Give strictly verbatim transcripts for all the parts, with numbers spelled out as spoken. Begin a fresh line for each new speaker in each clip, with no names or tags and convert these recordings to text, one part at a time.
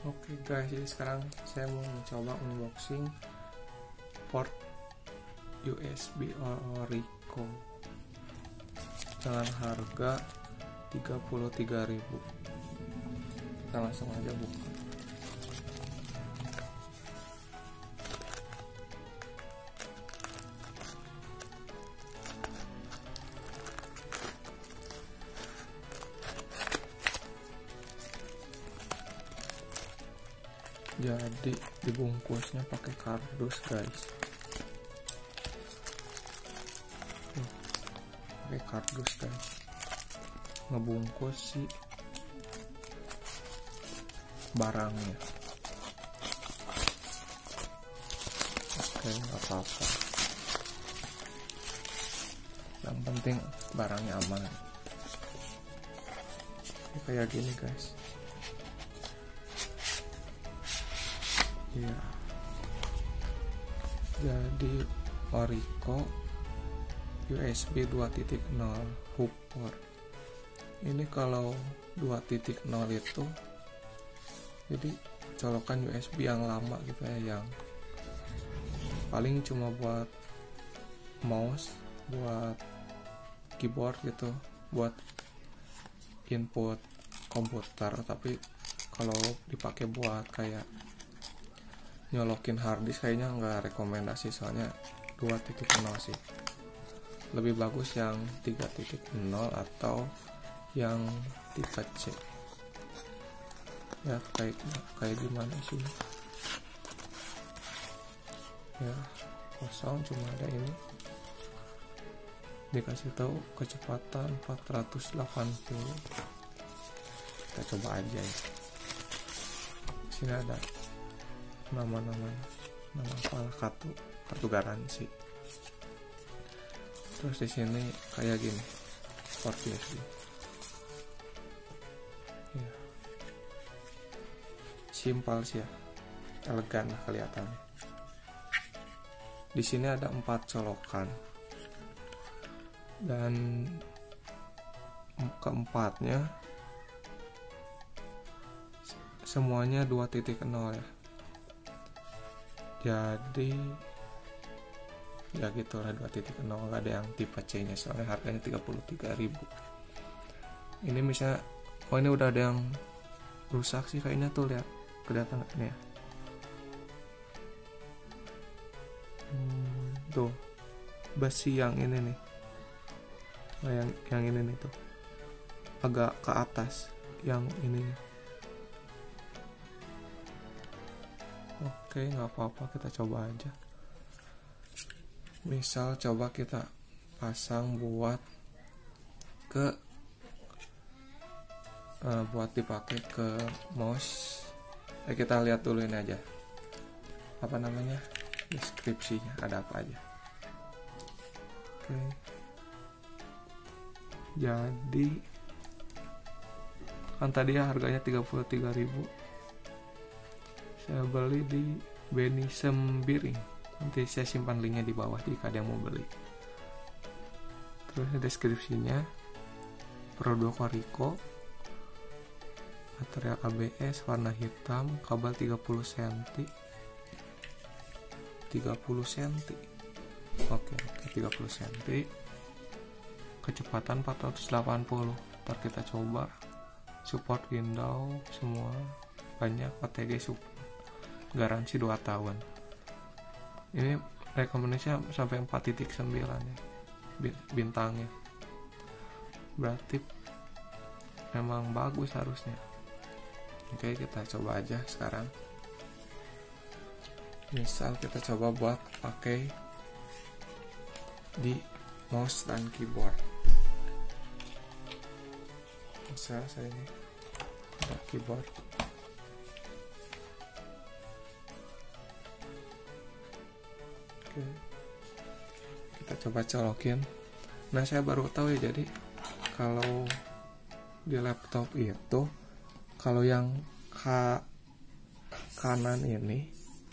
Oke guys, jadi sekarang saya mau mencoba unboxing port U S B Orico dengan harga tiga puluh tiga ribu. Kita langsung aja buka. Jadi dibungkusnya pakai kardus guys, uh, pakai kardus guys, ngebungkus si barangnya. Oke, nggak apa-apa, yang penting barangnya aman. Ini kayak gini guys. Ya, jadi Orico U S B dua titik nol hub port. Ini kalau dua titik nol itu jadi colokan U S B yang lama gitu ya, yang paling cuma buat mouse, buat keyboard gitu, buat input komputer. Tapi kalau dipakai buat kayak nyolokin harddisk kayaknya nggak rekomendasi, soalnya dua titik nol sih. Lebih bagus yang tiga titik nol atau yang tipe C. Ya kayak kayak gimana sih? Ya kosong, cuma ada ini. Dikasih tahu kecepatan empat ratus delapan puluh. Kita coba aja ya. Sini ada nama-namanya, nama kepala kartu kartu garansi. Terus di sini kayak gini port U S B. Ya, simpel sih ya, elegan lah kelihatannya. Di sini ada empat colokan dan keempatnya semuanya dua titik nol ya. Jadi ya gitulah, dua titik nol, nggak ada yang tipe C nya, soalnya harganya tiga puluh tiga ribu. Ini misalnya, oh ini udah ada yang rusak sih kayaknya tuh, lihat kelihatan ini ya. Hmm, tuh besi yang ini nih, nah, yang yang ini nih tuh agak ke atas yang ini. Oke, nggak apa-apa, kita coba aja. Misal coba kita pasang buat ke uh, buat dipakai ke mouse. Eh, kita lihat dulu ini aja, apa namanya, deskripsinya ada apa aja. Oke, jadi kan tadi ya harganya tiga puluh tiga ribu. Saya beli di Beni Sembiring. Nanti saya simpan linknya di bawah jika ada yang mau beli. Terus deskripsinya, produk Orico, material A B S, warna hitam, kabel tiga puluh sentimeter. tiga puluh sentimeter. Oke, oke, tiga puluh sentimeter. Kecepatan empat ratus delapan puluh. Ntar kita coba. Support Windows semua, banyak. O T G support. Garansi dua tahun. Ini rekomendasinya sampai empat titik sembilan ya bintangnya. Berarti memang bagus harusnya. Oke, kita coba aja sekarang. Misal kita coba buat pakai di mouse dan keyboard. Misal saya ini ada keyboard. Oke, kita coba colokin. Nah, saya baru tahu ya, jadi kalau di laptop itu, kalau yang ka kanan ini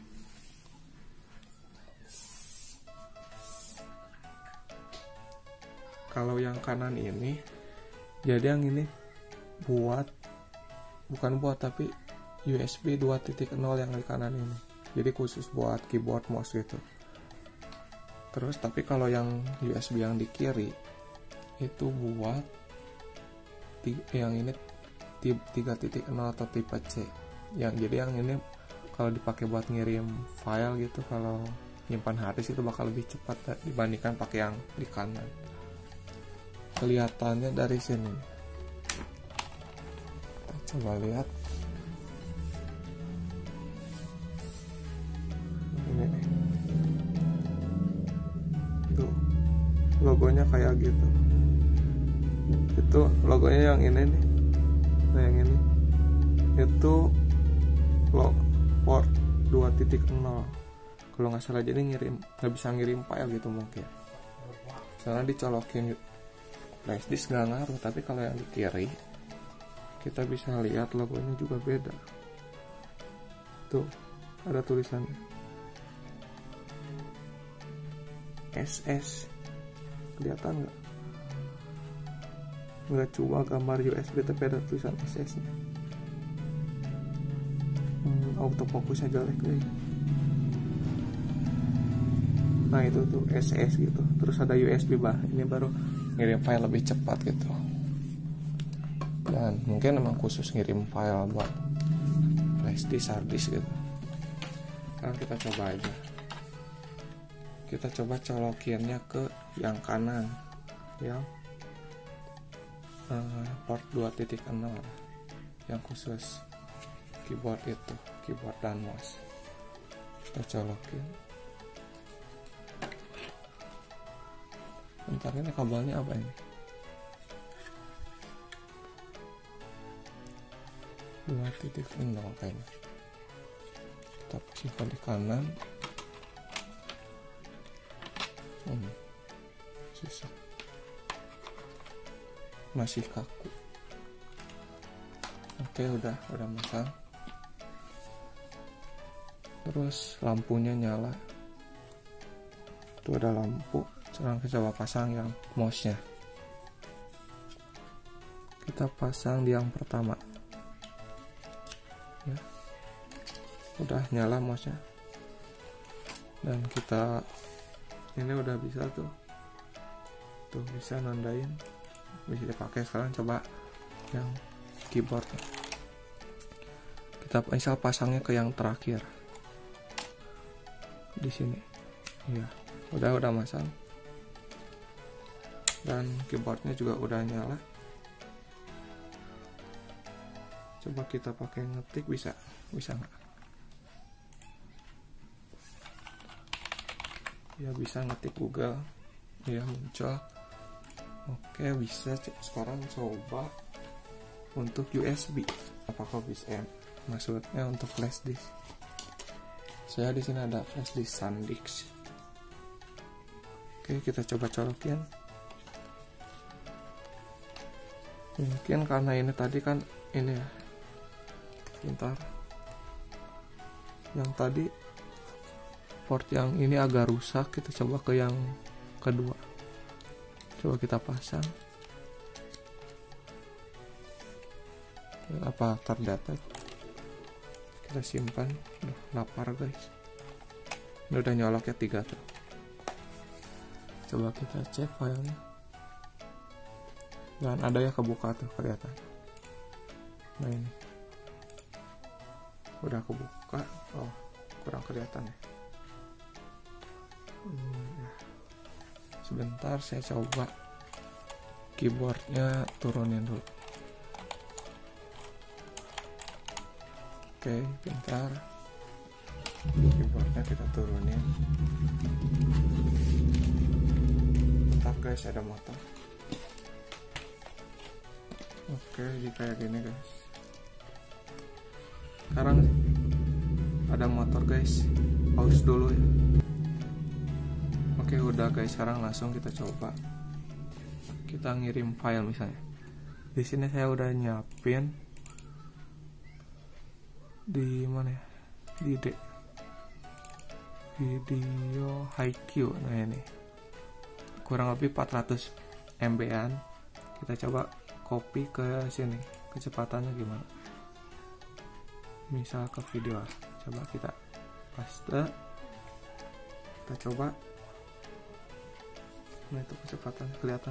kalau yang kanan ini, jadi yang ini buat, bukan buat tapi U S B dua titik nol yang di kanan ini, jadi khusus buat keyboard mouse gitu. Terus tapi kalau yang U S B yang di kiri itu buat yang ini tiga titik nol atau tipe C, yang jadi yang ini kalau dipakai buat ngirim file gitu, kalau nyimpan harddisk itu bakal lebih cepat dibandingkan pakai yang di kanan. Kelihatannya dari sini, kita coba lihat ini nih. Tuh logonya kayak gitu, itu logonya yang ini nih. Nah yang ini itu lo port dua titik nol kalau nggak salah, jadi ngirim nggak bisa ngirim file gitu mungkin, soalnya dicolokin flash disk nggak ngaruh. Tapi kalau yang di kiri kita bisa lihat logonya juga beda, tuh ada tulisannya S S, kelihatan nggak? Nggak cuma gambar U S B tapi ada tulisan S S nya. hmm, autofocusnya jelek deh. Nah itu tuh S S gitu, terus ada U S B bah, ini baru ngirim file lebih cepat gitu, dan mungkin emang khusus ngirim file buat flash disk, hard disk gitu. Sekarang kita coba aja, kita coba colokinnya ke yang kanan, yang uh, port dua titik nol yang khusus keyboard itu, keyboard dan mouse. Kita colokin. Bentar, ini kabelnya apa ini? dua titik nol kayaknya. Kita posisikan di kanan. Hmm, susah. Masih kaku. Oke, udah, udah masang. Terus lampunya nyala. Itu ada lampu. Sekarang kita coba pasang yang mouse-nya. Kita pasang di yang pertama. Ya. Udah nyala mouse-nya. Dan kita ini udah bisa tuh. Tuh bisa nandain. Bisa dipakai. Sekarang coba yang keyboard. Kita misal pasangnya ke yang terakhir. Di sini. Iya. Udah udah masang. Dan keyboardnya juga udah nyala. Coba kita pakai ngetik, bisa bisa nggak? Ya bisa, ngetik Google ya muncul. Oke bisa. Sekarang coba untuk U S B, apakah bisa? Maksudnya untuk flash disk. Saya di sini ada flash disk SanDisk. Oke, kita coba colokin. Mungkin karena ini tadi kan ini ya, bentar, yang tadi port yang ini agak rusak, kita coba ke yang kedua. Coba kita pasang. Apa terdapat? Kita simpan. Duh, lapar guys. Ini udah nyolok ya tiga tuh. Coba kita cek filenya. Dan ada ya kebuka tuh, kelihatan. Nah ini udah kebuka. Oh kurang kelihatan ya. hmm. Sebentar saya coba keyboardnya turunin dulu. Oke bentar, keyboardnya kita turunin. Bentar guys, ada motor. Oke, jadi kayak gini guys. Sekarang ada motor guys. Pause dulu ya. Oke udah guys, sekarang langsung kita coba. Kita ngirim file misalnya. Di sini saya udah nyiapin di mana ya? Di D. Video Haiku. Nah ini. Kurang lebih empat ratus megabyte-an. Kita coba copy ke sini, kecepatannya gimana. misal ke video. Coba kita paste, kita coba. Nah itu kecepatan kelihatan.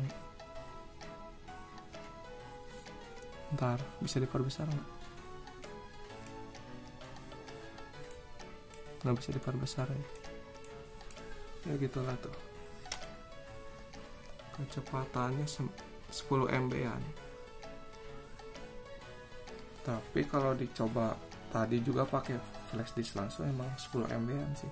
Ntar bisa diperbesar nggak? Nggak bisa diperbesar ya. Ya gitulah tuh. Kecepatannya sepuluh megabyte-an. Tapi kalau dicoba tadi juga pakai flash disk langsung emang sepuluh megabyte-an sih.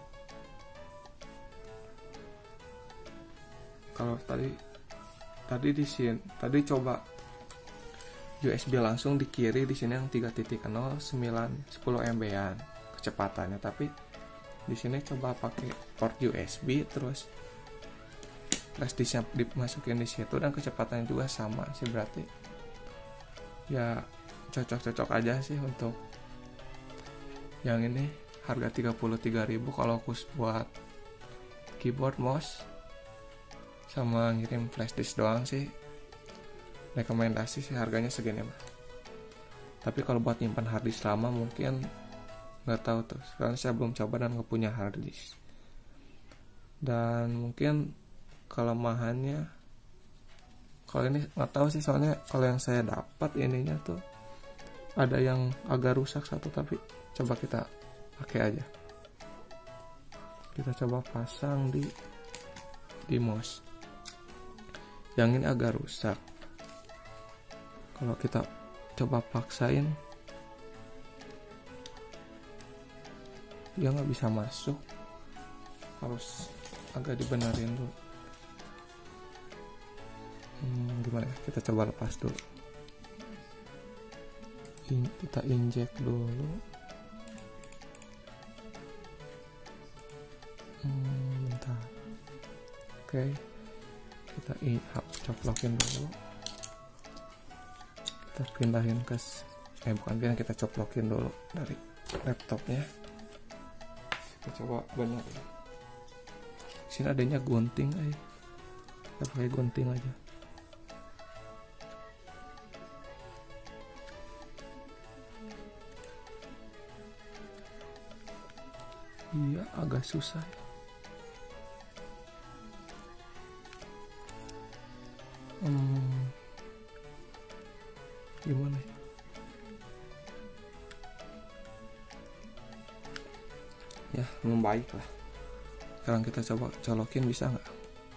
Kalau tadi tadi di sini tadi coba U S B langsung di kiri, di sini yang tiga titik nol sembilan sepuluh megabyte-an kecepatannya, tapi di sini coba pakai port U S B terus flash disk dimasukin di situ dan kecepatannya juga sama sih, berarti ya cocok-cocok aja sih untuk yang ini. Harga tiga puluh tiga ribu kalau khusus buat keyboard, mouse sama ngirim flash disk doang sih rekomendasi sih harganya segini mah. Tapi kalau buat nyimpan hard disk lama mungkin nggak tahu tuh, karena saya belum coba dan nggak punya hard disk. Dan mungkin kelemahannya kalau ini nggak tahu sih, soalnya kalau yang saya dapat ininya tuh ada yang agak rusak satu, tapi coba kita pakai aja. Kita coba pasang di di mouse. Yang ini agak rusak. Kalau kita coba paksain, dia nggak bisa masuk. Harus agak dibenerin dulu. Hmm, gimana? Kita coba lepas dulu. In, kita injek dulu. Hmm, bentar. Oke. Okay. Kita in, coplokin dulu. Kita pindahin ke eh bukan pindah, kita coplokin dulu dari laptopnya. Kita coba bener. Sini adanya gunting, eh. Kita pakai gunting aja. Iya, agak susah. Hmm, gimana ya? Ya, membaik lah. Sekarang kita coba colokin, bisa nggak?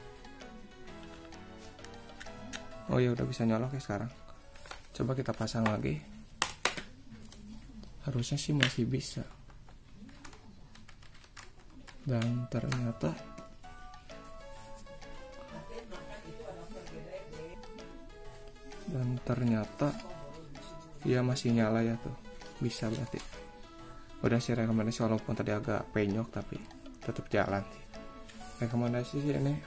Oh ya, udah bisa nyolok ya sekarang. Coba kita pasang lagi. Harusnya sih masih bisa. Dan ternyata dan ternyata ya masih nyala ya tuh, bisa berarti. Udah sih rekomendasi, walaupun tadi agak penyok tapi tetap jalan. Rekomendasi sih ini,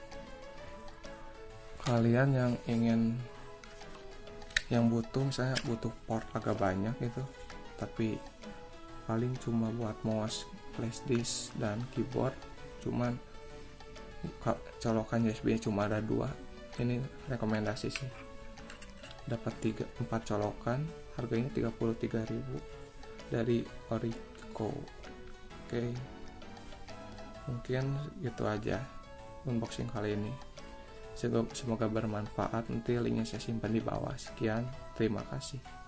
kalian yang ingin yang butuh misalnya butuh port agak banyak gitu, tapi paling cuma buat mouse, flash disk dan keyboard, cuman colokan U S B cuma ada dua, ini rekomendasi sih. Dapat tiga empat colokan, harganya tiga puluh tiga ribu dari Orico. Oke, mungkin gitu aja unboxing kali ini. Semoga bermanfaat. Nanti linknya saya simpan di bawah. Sekian, terima kasih.